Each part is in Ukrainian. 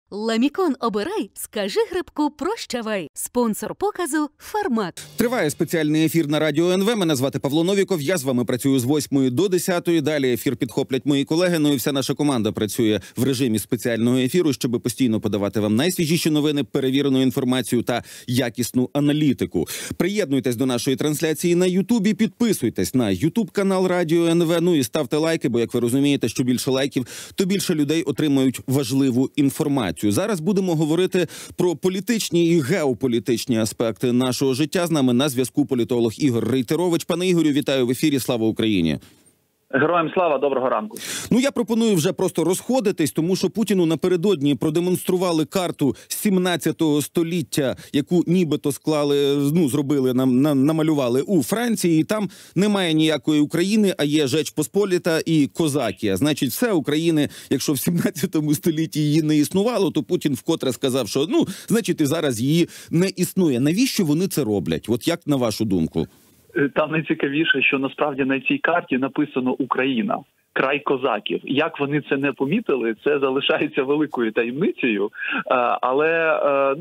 Ламікон обирай, скажи грибку прощавай. Спонсор показу «Фармак». Триває спеціальний ефір на Радіо НВ. Мене звати Павло Новіков. Я з вами працюю з 8 до 10. Далі ефір підхоплять мої колеги. Ну і вся наша команда працює в режимі спеціального ефіру, щоб постійно подавати вам найсвіжіші новини, перевірену інформацію та якісну аналітику. Приєднуйтесь до нашої трансляції на Ютубі, підписуйтесь на Ютуб-канал Радіо НВ, ну і ставте лайки, бо, як ви розумієте, що більше лайків, то більше людей отримають важливу інформацію. Зараз будемо говорити про політичні і геополітичні аспекти нашого життя. З нами на зв'язку політолог Ігор Рейтерович. Пане Ігорю, вітаю в ефірі. Слава Україні! Героям слава, доброго ранку. Ну, я пропоную вже просто розходитись, тому що Путіну напередодні продемонстрували карту 17 століття, яку нібито зробили, намалювали у Франції, і там немає ніякої України, а є Жеч Посполіта і Козакія. Значить, все України, якщо в 17 столітті її не існувало, то Путін вкотре сказав, що, значить, і зараз її не існує. Навіщо вони це роблять? От як на вашу думку? Там найцікавіше, що насправді на цій карті написано «Україна», край козаків. Як вони це не помітили, це залишається великою таємницею, але,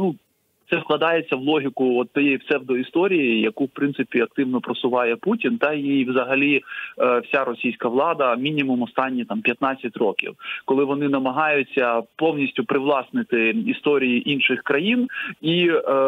це вкладається в логіку тієї псевдоісторії, яку, в принципі, активно просуває Путін, та і взагалі вся російська влада мінімум останні 15 років, коли вони намагаються повністю привласнити історії інших країн і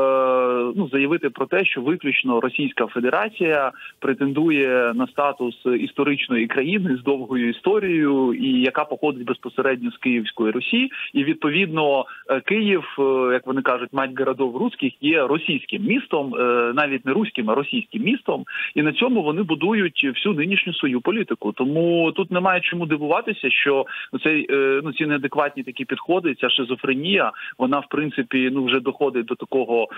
заявити про те, що виключно Російська Федерація претендує на статус історичної країни з довгою історією, і яка походить безпосередньо з Київської Русі, і відповідно Київ, як вони кажуть, мать городов руських, є російським містом, навіть не руським, а російським містом, і на цьому вони будують всю нинішню свою політику. Тому тут немає чому дивуватися, що ці неадекватні такі підходи, ця шизофренія, вона, в принципі, вже доходить до такого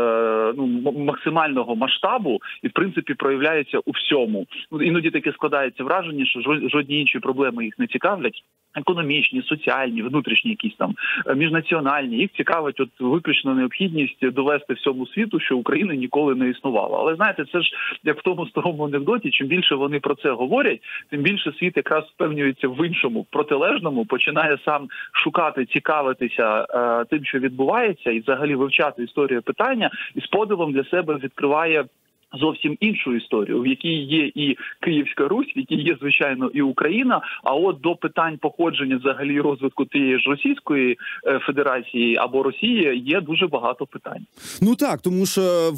максимального масштабу і, в принципі, проявляється у всьому. Іноді таке складається враження, що жодні інші проблеми їх не цікавлять. Економічні, соціальні, внутрішні якісь міжнаціональні. Їх цікавить виключно необхідність довести всьому світу, що України ніколи не існувало. Але, знаєте, це ж як в тому старому анекдоті, чим більше вони про це говорять, тим більше світ якраз впевнюється в іншому, в протилежному, починає сам шукати, цікавитися тим, що відбувається, і взагалі вивчати історію питання, і з подивом для себе відкриває зовсім іншу історію, в якій є і Київська Русь, в якій є, звичайно, і Україна, а от до питань походження взагалі розвитку тієї ж Російської Федерації або Росії є дуже багато питань. Ну так, тому що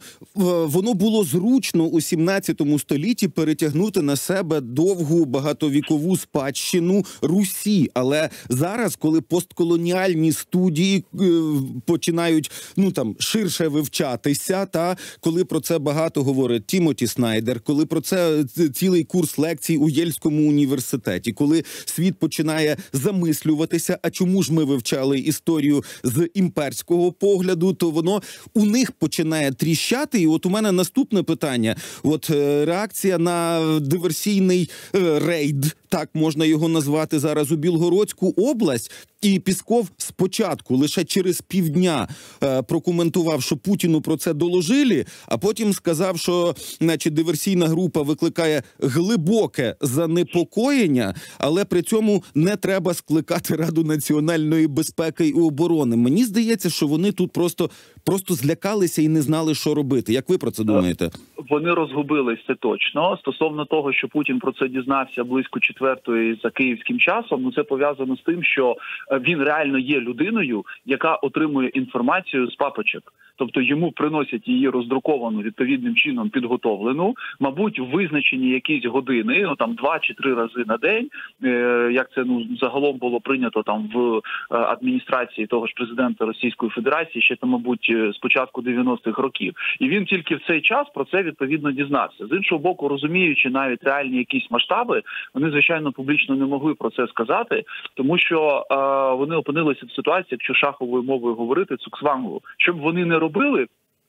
воно було зручно у 17 столітті перетягнути на себе довгу багатовікову спадщину Русі, але зараз, коли постколоніальні студії починають, ширше вивчатися, коли про це багато говорить Тімоті Снайдер, коли про це цілий курс лекцій у Єльському університеті, коли світ починає замислюватися, а чому ж ми вивчали історію з імперського погляду, то воно у них починає тріщати. І от у мене наступне питання. Реакція на диверсійний рейд, так можна його назвати зараз, у Білгородську область. І Пісков спочатку, лише через півдня, прокоментував, що Путіну про це доложили, а потім сказав, що диверсійна група викликає глибоке занепокоєння, але при цьому не треба скликати Раду національної безпеки і оборони. Мені здається, що вони тут просто злякалися і не знали, що робити. Як ви про це думаєте? Вони розгубились, це точно. Стосовно того, що Путін про це дізнався близько 4-ї за київським часом, це пов'язано з тим, що він реально є людиною, яка отримує інформацію з папочок. Тобто йому приносять її роздруковану, відповідним чином підготовлену, мабуть, в визначені якісь години, 2 чи 3 рази на день, як це загалом було прийнято в адміністрації того ж президента Російської Федерації, ще мабуть, з початку 90-х років. І він тільки в цей час про це відповідно дізнався. З іншого боку, розуміючи навіть реальні якісь масштаби, вони, звичайно, публічно не могли про це сказати, тому що вони опинилися в ситуації, якщо шаховою мовою говорити, цуксвангу. Щоб вони не робили,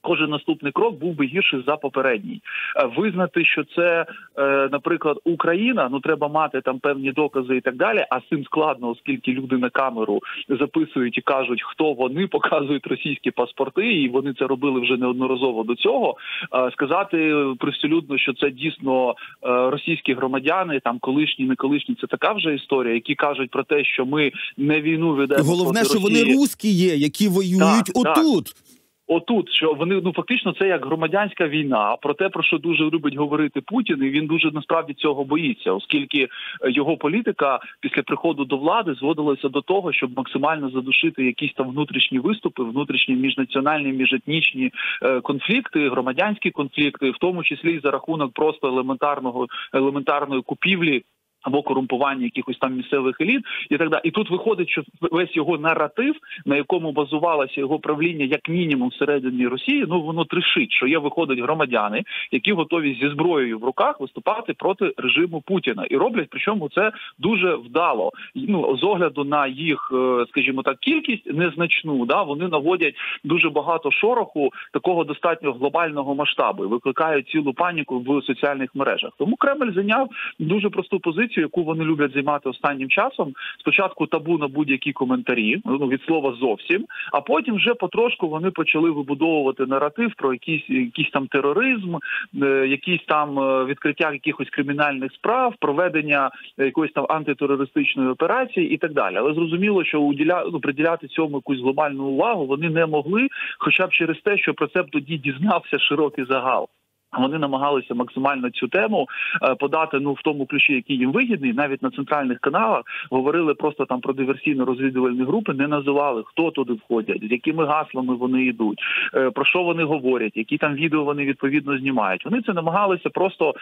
кожен наступний крок був би гірший за попередній. Визнати, що це, наприклад, Україна, треба мати там певні докази і так далі, а з цим складно, оскільки люди на камеру записують і кажуть, хто вони, показують російські паспорти, і вони це робили вже неодноразово до цього. Сказати привселюдно, що це дійсно російські громадяни, там колишні, не колишні, це така вже історія, які кажуть про те, що ми не війну ведемо проти Росії. Головне, що вони русські є, які воюють отут. Отут, що вони, фактично, це як громадянська війна, про те, про що дуже любить говорити Путін, і він дуже насправді цього боїться, оскільки його політика після приходу до влади зводилася до того, щоб максимально задушити якісь там внутрішні виступи, внутрішні міжнаціональні, міжетнічні конфлікти, громадянські конфлікти, в тому числі за рахунок просто елементарної купівлі або корумпування якихось там місцевих еліт і так далі. І тут виходить, що весь його наратив, на якому базувалося його правління, як мінімум всередині Росії, воно трішить, що виходять громадяни, які готові зі зброєю в руках виступати проти режиму Путіна. І роблять, причому це дуже вдало. З огляду на їх, скажімо так, кількість незначну, вони наводять дуже багато шороху такого достатньо глобального масштабу і викликають цілу паніку в соціальних мережах. Тому Кремль зайняв дуже просту позицію, яку вони люблять займати останнім часом. Спочатку табу на будь-які коментарі, від слова зовсім, а потім вже потрошку вони почали вибудовувати наратив про якийсь там тероризм, якісь там відкриття якихось кримінальних справ, проведення якоїсь там антитерористичної операції і так далі. Але зрозуміло, що приділяти цьому якусь глобальну увагу вони не могли, хоча б через те, що про це б тоді дізнався широкий загал. Вони намагалися максимально цю тему подати в тому ключі, який їм вигідний. Навіть на центральних каналах говорили просто там про диверсійно-розвідувальні групи, не називали, хто туди входять, з якими гаслами вони йдуть, про що вони говорять, які там відео вони відповідно знімають. Вони це намагалися просто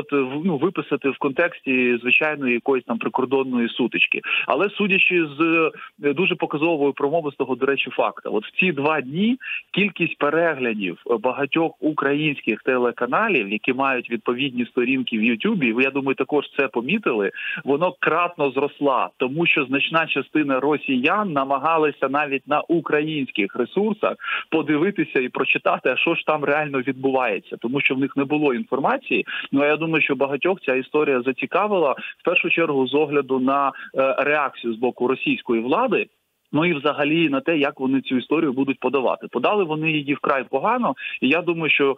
виписати в контексті звичайної якоїсь там прикордонної сутички. Але судячи з дуже показової промовистого, до речі, факта, в ці 2 дні кількість переглядів багатьох українських телеканалів, які мають відповідні сторінки в Ютубі, ви, я думаю, також це помітили, воно кратно зросла, тому що значна частина росіян намагалися навіть на українських ресурсах подивитися і прочитати, а що ж там реально відбувається, тому що в них не було інформації. Я думаю, що багатьох ця історія зацікавила, в першу чергу з огляду на реакцію з боку російської влади, і взагалі на те, як вони цю історію будуть подавати. Подали вони її вкрай погано, і я думаю, що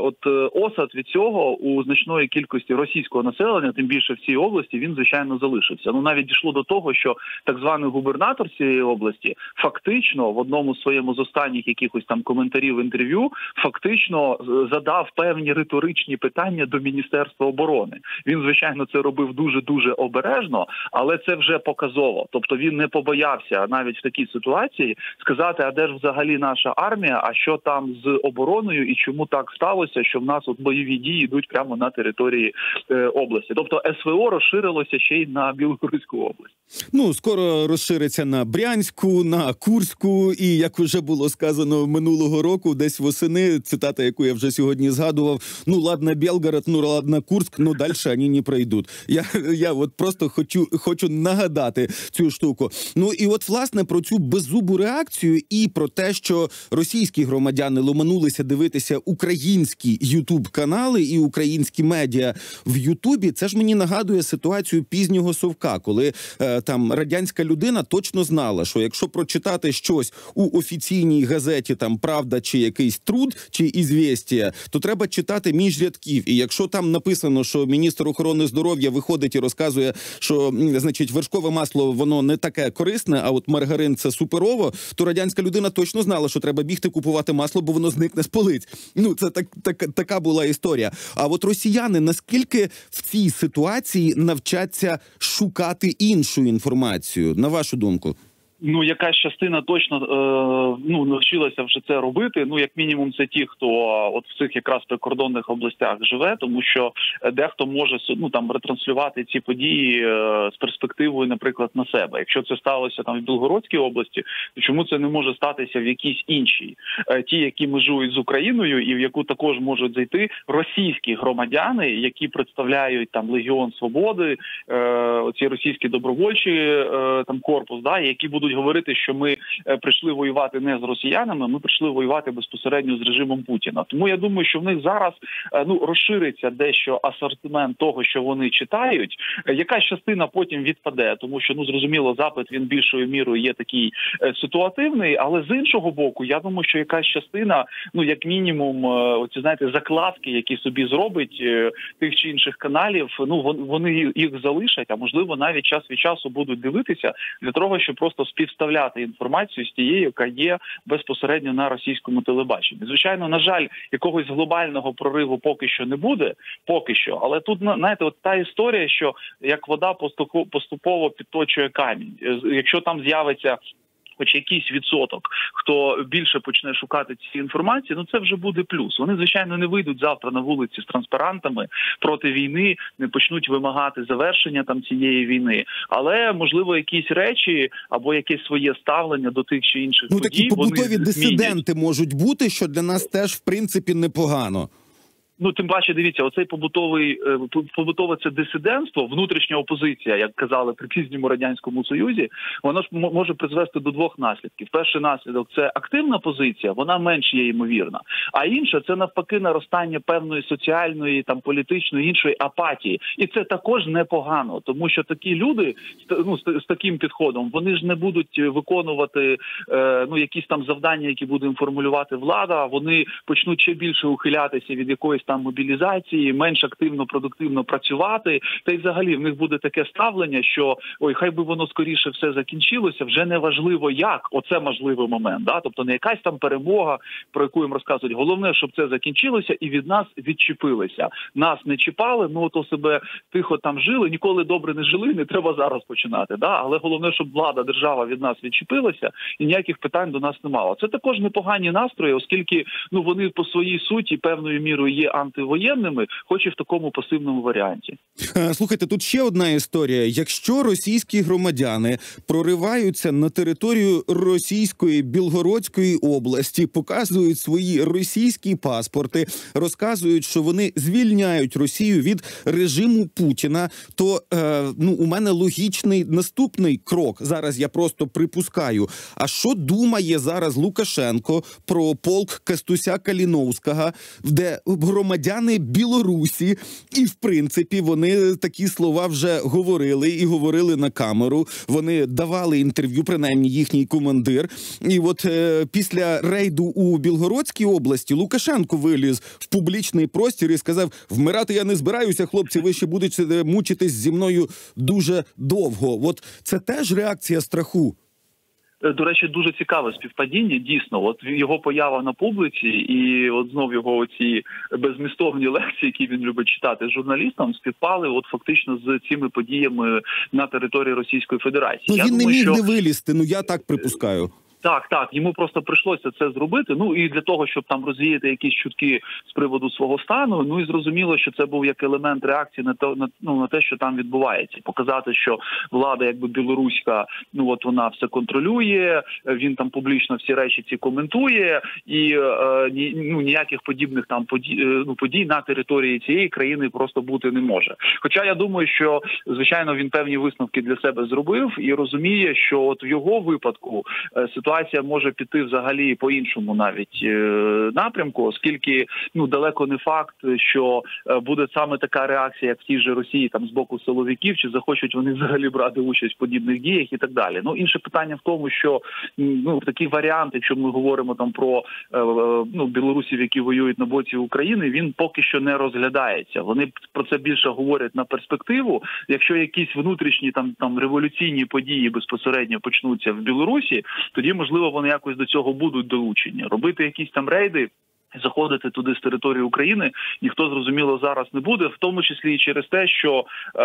осад від цього у значної кількості російського населення, тим більше в цій області, він, звичайно, залишився. Навіть дійшло до того, що так званий губернатор цієї області фактично в одному з своєму з останніх якихось там коментарів, інтерв'ю, фактично задав певні риторичні питання до Міністерства оборони. Він, звичайно, це робив дуже-дуже обережно, але це вже показово. Тобто він не побоявся навіть в такій ситуації сказати, а де ж взагалі наша армія, а що там з обороною і чому так сталося, що в нас бойові дії йдуть прямо на території області. Тобто СВО розширилося ще й на Білгородську область. Скоро розшириться на Брянську, на Курську і, як вже було сказано минулого року, десь восени, цитата, яку я вже сьогодні згадував, ладно Белгород, ладно Курск, дальше вони не пройдуть. Я просто хочу нагадати цю штуку. І власне, про цю беззубу реакцію і про те, що російські громадяни ломанулися дивитися українські ютуб-канали і українські медіа в Ютубі, це ж мені нагадує ситуацію пізнього Совка, коли там радянська людина точно знала, що якщо прочитати щось у офіційній газеті, там «Правда» чи якийсь «Труд» чи «Ізвєстія», то треба читати між рядків. І якщо там написано, що міністр охорони здоров'я виходить і розказує, що, вершкове масло, воно не таке корисне, а маргарин – це суперово, то радянська людина точно знала, що треба бігти купувати масло, бо воно зникне з полиць. Це така була історія. А росіяни наскільки в цій ситуації навчаться шукати іншу інформацію, на вашу думку? Якась частина точно навчилася вже це робити. Як мінімум, це ті, хто в цих якраз прикордонних областях живе, тому що дехто може ретранслювати ці події з перспективою, наприклад, на себе. Якщо це сталося в Білгородській області, то чому це не може статися в якійсь іншій? Ті, які межують з Україною і в яку також можуть зайти російські громадяни, які представляють Легіон Свободи, оці російські добровольчі корпус, які будуть будуть говорити, що ми прийшли воювати не з росіянами, ми прийшли воювати безпосередньо з режимом Путіна. Тому я думаю, що в них зараз розшириться дещо асортимент того, що вони читають. Якась частина потім відпаде, тому що, зрозуміло, запит він більшою мірою є такий ситуативний, але з іншого боку, я думаю, що якась частина, як мінімум, оці, знаєте, закладки, які собі зробить тих чи інших каналів, вони їх залишать, а можливо навіть час від часу будуть дивитися для того, щоб просто співставляти інформацію з тією, яка є безпосередньо на російському телебаченні. Звичайно, на жаль, якогось глобального прориву поки що не буде, але тут, знаєте, от та історія, що як вода поступово підточує камінь. Якщо там з'явиться хоч якийсь відсоток, хто більше почне шукати ці інформації, це вже буде плюс. Вони, звичайно, не вийдуть завтра на вулиці з транспарантами проти війни, не почнуть вимагати завершення цієї війни. Але, можливо, якісь речі або якесь своє ставлення до тих чи інших подій, такі побутові вони дисиденти можуть бути, що для нас теж, в принципі, непогано. Тим паче, дивіться, оцей побутове це дисидентство, внутрішня опозиція, як казали при пізньому Радянському Союзі, вона ж може призвести до двох наслідків. Перший наслідок – це активна позиція, вона менш є ймовірна. А інша – це навпаки наростання певної соціальної, політичної, іншої апатії. І це також непогано, тому що такі люди з таким підходом, вони ж не будуть виконувати якісь завдання, які буде формулювати влада, вони почнуть ще більше ухилятися від якоїсь мобілізації, менш активно, продуктивно працювати. Та й взагалі в них буде таке ставлення, що хай би воно скоріше все закінчилося, вже не важливо як, оце можливий момент. Да? Тобто не якась перемога, про яку їм розказують. Головне, щоб це закінчилося і від нас відчепилися. Нас не чіпали, то себе тихо жили, ніколи добре не жили, не треба зараз починати. Да? Але головне, щоб влада, держава від нас відчепилася і ніяких питань до нас не мало. Це також непогані настрої, оскільки вони по своїй суті певною мірою є антивоєнними, хоч і в такому пасивному варіанті. Слухайте, тут ще одна історія. Якщо російські громадяни прориваються на територію російської Білгородської області, показують свої російські паспорти, розказують, що вони звільняють Росію від режиму Путіна, то у мене логічний наступний крок. Зараз я просто припускаю. А що думає зараз Лукашенко про полк Кастуся-Каліновського, де громадяни Білорусі, і в принципі вони такі слова вже говорили на камеру, вони давали інтерв'ю, принаймні їхній командир, і от після рейду у Білгородській області Лукашенко виліз в публічний простір і сказав: вмирати я не збираюся, хлопці, ви ще будете мучитись зі мною дуже довго. От це теж реакція страху. До речі, дуже цікаве співпадіння, дійсно. От його поява на публіці і знов його оці беззмістовні лекції, які він любить читати журналістам, співпали фактично з цими подіями на території Російської Федерації. Він не міг не вилізти, я так припускаю. Так, йому просто прийшлося це зробити, і для того, щоб розвіяти якісь чутки з приводу свого стану, і зрозуміло, що це був як елемент реакції на те, що там відбувається. Показати, що влада білоруська, вона все контролює, він публічно всі речі ці коментує, і ніяких подібних подій на території цієї країни просто бути не може. Хоча я думаю, що, звичайно, він певні висновки для себе зробив і розуміє, що в його випадку ситуація може піти взагалі по іншому навіть напрямку, оскільки далеко не факт, що буде саме така реакція, як в тій же Росії з боку силовиків, чи захочуть вони взагалі брати участь в подібних діях і так далі. Інше питання в тому, що такий варіант, якщо ми говоримо про білорусів, які воюють на боці України, він поки що не розглядається. Вони про це більше говорять на перспективу. Якщо якісь внутрішні революційні події безпосередньо почнуться в Білорусі, тоді, можливо, вони якось до цього будуть долучені. Робити якісь рейди, заходити туди з території України ніхто, зрозуміло, зараз не буде, в тому числі і через те, що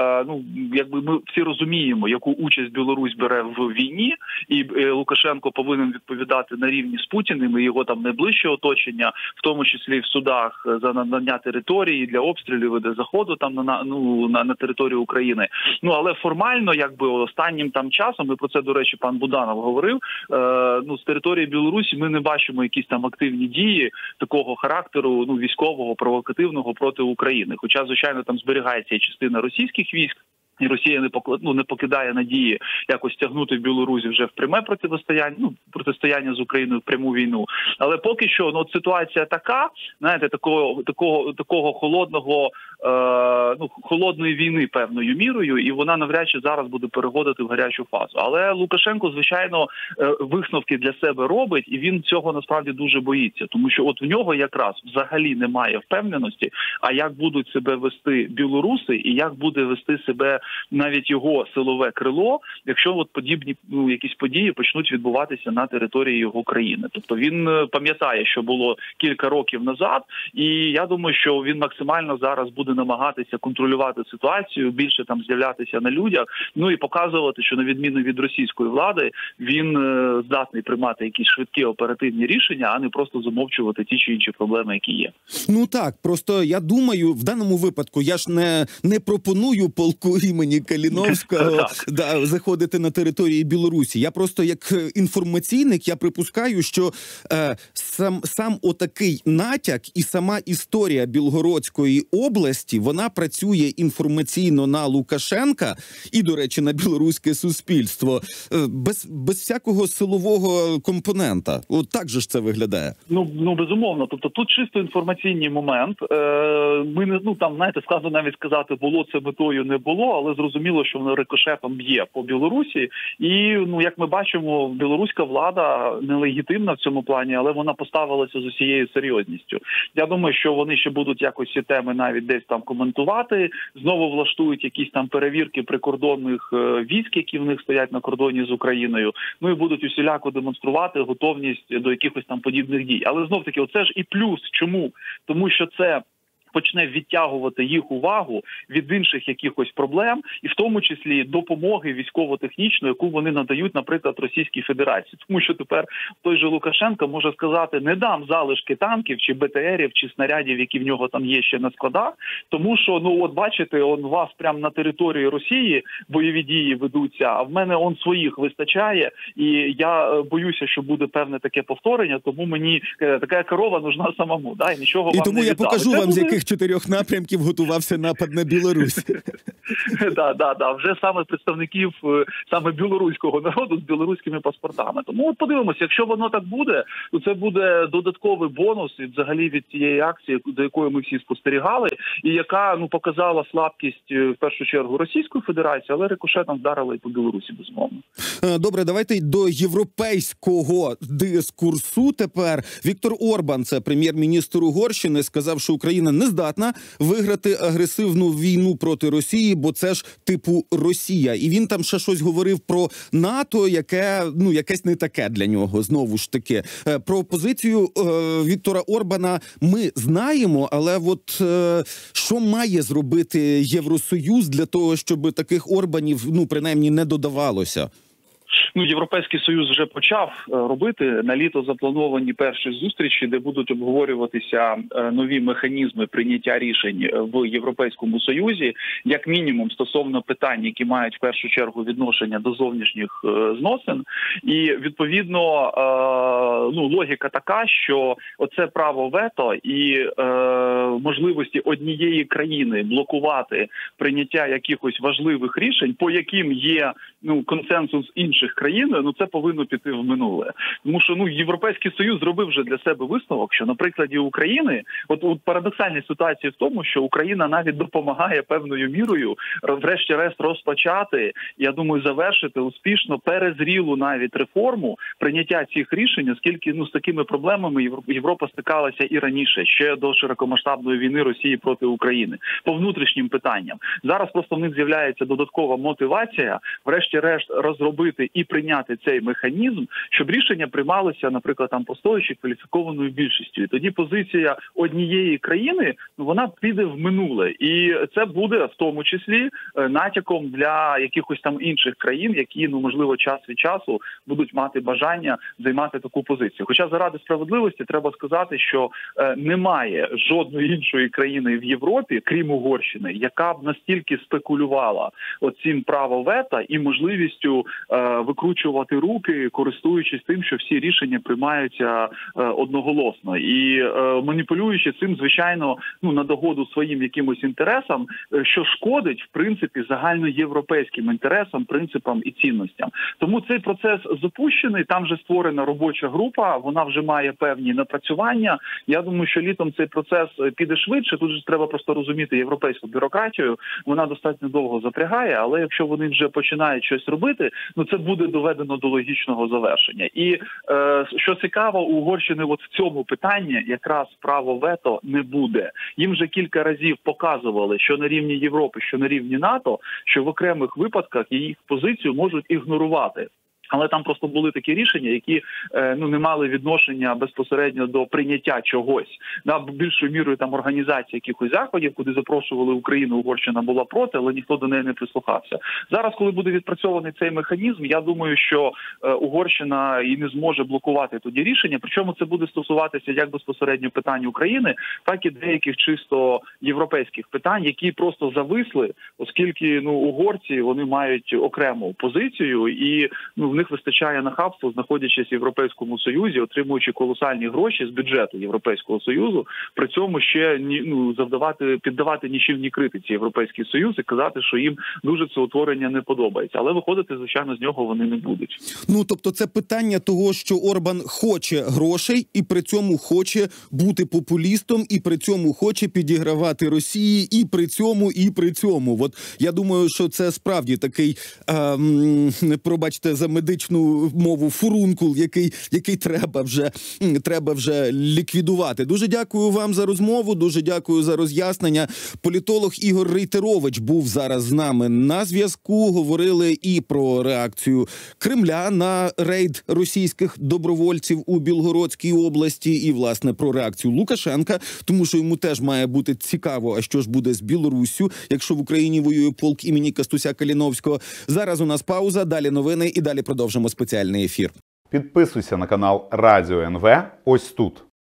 ми всі розуміємо, яку участь Білорусь бере в війні, і Лукашенко повинен відповідати на рівні з Путіним і його найближче оточення, в тому числі в судах за надання території для обстрілів і для заходу на територію України. Але формально, останнім часом, і про це, до речі, пан Буданов говорив, з території Білорусі ми не бачимо якісь активні дії такого характеру, військового, провокативного проти України. Хоча, звичайно, там зберігається і частина російських військ, І Росія не покидає надії якось тягнути Білорусі вже в пряме протистояння з Україною, в пряму війну. Але поки що ситуація така, знаєте, такого холодної війни певною мірою, і вона навряд чи зараз буде переходити в гарячу фазу. Але Лукашенко, звичайно, висновки для себе робить, і він цього насправді дуже боїться, тому що от в нього якраз взагалі немає впевненості, а як будуть себе вести білоруси і як буде вести себе навіть його силове крило, якщо от подібні якісь події почнуть відбуватися на території його країни. Тобто він пам'ятає, що було кілька років назад, і я думаю, що він максимально зараз буде намагатися контролювати ситуацію, більше там з'являтися на людях, і показувати, що на відміну від російської влади, він здатний приймати якісь швидкі оперативні рішення, а не просто замовчувати ті чи інші проблеми, які є. Ну так, просто я думаю, в даному випадку я ж не пропоную полку імені Каліновського заходити на території Білорусі. Я просто як інформаційник, я припускаю, що сам отакий натяк і сама історія Білгородської області, вона працює інформаційно на Лукашенка і, до речі, на білоруське суспільство без всякого силового компонента. От так же ж це виглядає. Ну безумовно. Тобто тут чисто інформаційний момент. Ми не складно навіть сказати, було це метою, не було, але зрозуміло, що воно рикошетом б'є по Білорусі. І, як ми бачимо, білоруська влада нелегітимна в цьому плані, але вона поставилася з усією серйозністю. Я думаю, що вони ще будуть якось ці теми навіть десь там коментувати, знову влаштують якісь там перевірки прикордонних військ, які в них стоять на кордоні з Україною, і будуть усіляко демонструвати готовність до якихось там подібних дій. Але знов-таки, оце ж і плюс. Чому? Тому що це почне відтягувати їх увагу від інших якихось проблем, і в тому числі допомоги військово-технічної, яку вони надають, наприклад, Російській Федерації. Тому що тепер той же Лукашенко може сказати, не дам залишки танків, чи БТРів, чи снарядів, які в нього там є ще на складах, тому що, от бачите, у вас прямо на території Росії бойові дії ведуться, а в мене своїх вистачає, і я боюся, що буде певне таке повторення, тому мені така корова нужна самому, і нічого вам не віддали. І тому я покажу вам, з яких 4 напрямків готувався напад на Білорусь. Вже саме представників саме білоруського народу з білоруськими паспортами. Тому от подивимося, якщо воно так буде, то це буде додатковий бонус взагалі від цієї акції, до якої ми всі спостерігали, і яка показала слабкість в першу чергу Російської Федерації, але рикошетом вдарила і по Білорусі, безумовно. Добре, давайте до європейського дискурсу тепер. Віктор Орбан, це прем'єр-міністр Угорщини, сказав, що Україна не здатна виграти агресивну війну проти Росії, бо це ж типу Росія. І він там ще щось говорив про НАТО, яке, якесь не таке для нього, знову ж таки. Про позицію Віктора Орбана ми знаємо, але що має зробити Євросоюз для того, щоб таких Орбанів, принаймні, не додавалося? Європейський Союз вже почав робити. На літо заплановані перші зустрічі, де будуть обговорюватися нові механізми прийняття рішень в Європейському Союзі, як мінімум стосовно питань, які мають в першу чергу відношення до зовнішніх зносин. І, відповідно, логіка така, що оце право вето і можливості однієї країни блокувати прийняття якихось важливих рішень, по яким є консенсус інших країн, це повинно піти в минуле. Тому що Європейський Союз зробив вже для себе висновок, що на прикладі України, от парадоксальна ситуація в тому, що Україна навіть допомагає певною мірою врешті-решт розпочати, я думаю, завершити успішно перезрілу навіть реформу прийняття цих рішень, оскільки з такими проблемами Європа стикалася і раніше, ще до широкомасштабної війни Росії проти України, по внутрішнім питанням. Зараз просто в них з'являється додаткова мотивація врешті-решт розробити і прийняти цей механізм, щоб рішення приймалися, наприклад, постоячи кваліфікованою більшістю. І тоді позиція однієї країни, вона піде в минуле. І це буде в тому числі натяком для якихось там інших країн, які, можливо, час від часу будуть мати бажання займати таку позицію. Хоча заради справедливості треба сказати, що немає жодної іншої країни в Європі, крім Угорщини, яка б настільки спекулювала оцим право вето і можливістю викручувати руки, користуючись тим, що всі рішення приймаються одноголосно. І маніпулюючи цим, звичайно, на догоду своїм якимось інтересам, що шкодить, в принципі, загальноєвропейським інтересам, принципам і цінностям. Тому цей процес запущений, там вже створена робоча група, вона вже має певні напрацювання. Я думаю, що літом цей процес піде швидше. Тут же треба просто розуміти європейську бюрократію. Вона достатньо довго запрягає, але якщо вони вже починають щось робити, це буде доведено до логічного завершення. І що цікаво, у Угорщини от в цьому питанні якраз право вето не буде. Їм вже кілька разів показували, що на рівні Європи, що на рівні НАТО, що в окремих випадках їх позицію можуть ігнорувати. Але там просто були такі рішення, які не мали відношення безпосередньо до прийняття чогось. Більшою мірою там організації якихось заходів, куди запрошували Україну, Угорщина була проти, але ніхто до неї не прислухався. Зараз, коли буде відпрацьований цей механізм, я думаю, що Угорщина і не зможе блокувати тоді рішення. Причому це буде стосуватися як безпосередньо питань України, так і деяких чисто європейських питань, які просто зависли, оскільки угорці, вони мають окрему позицію і в них вистачає нахабства, знаходячись в Європейському Союзі, отримуючи колосальні гроші з бюджету Європейського Союзу, при цьому ще піддавати нічівній критиці Європейський Союз і казати, що їм дуже це утворення не подобається. Але виходити, звичайно, з нього вони не будуть. Тобто це питання того, що Орбан хоче грошей і при цьому хоче бути популістом, і при цьому хоче підігравати Росії, і при цьому. От я думаю, що це справді такий, пробачте за медичну мову, фурункул, який треба вже ліквідувати. Дуже дякую вам за розмову, дуже дякую за роз'яснення. Політолог Ігор Рейтерович був зараз з нами на зв'язку. Говорили і про реакцію Кремля на рейд російських добровольців у Білгородській області, і, власне, про реакцію Лукашенка, тому що йому теж має бути цікаво, а що ж буде з Білоруссю, якщо в Україні воює полк імені Кастуся Каліновського. Зараз у нас пауза, далі новини і далі продовжимо спеціальний ефір. Підписуйся на канал Радіо НВ ось тут.